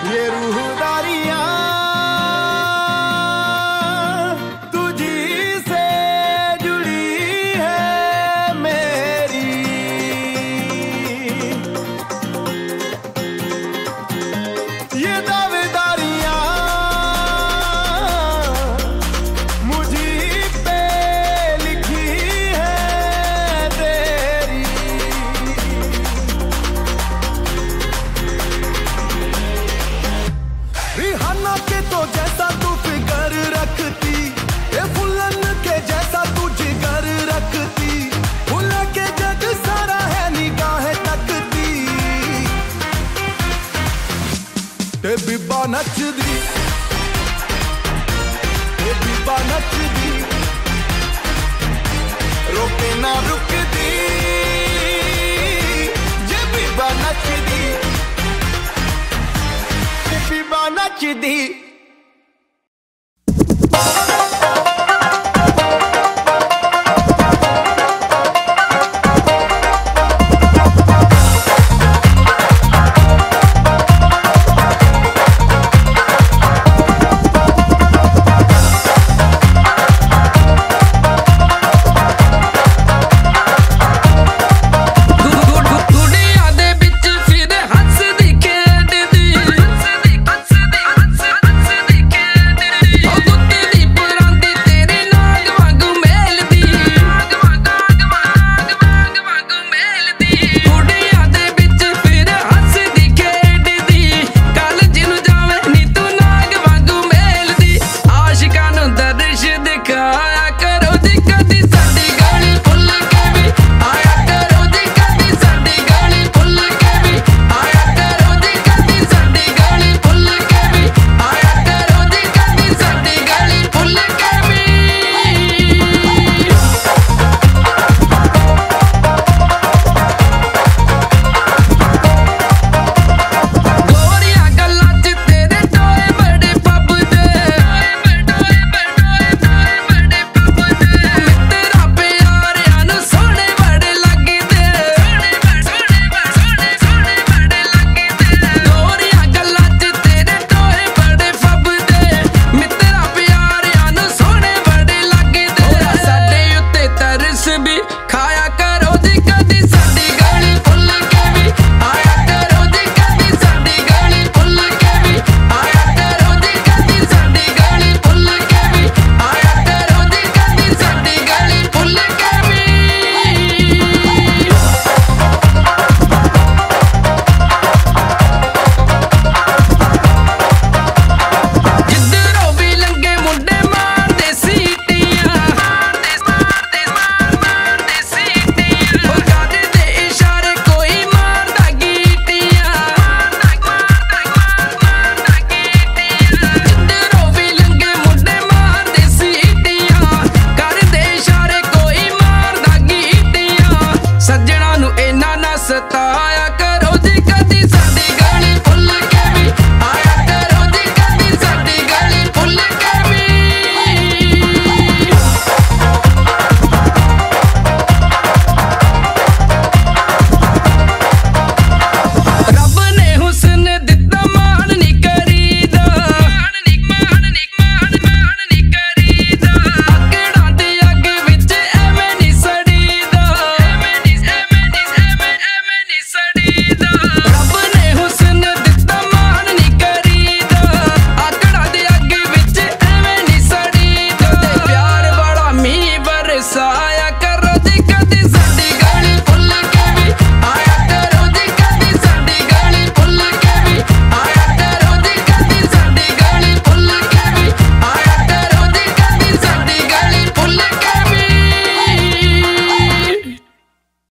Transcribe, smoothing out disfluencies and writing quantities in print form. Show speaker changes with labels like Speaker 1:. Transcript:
Speaker 1: ये रूहदारियां तुझी से जुड़ी है मेरी। ये दावेदारियां मुझी पे लिखी है तेरी। रिहाना के तो जैसा तू फिगर रखती, ये फुलन के जैसा तू जिगर रखती, फुल के जग सारा है निगाहें तकती। ते बीबा नचदी, ते बीबा नचदी, रोके ना रुकदी, जे बीबा नचदी, जे बीबा नचदी।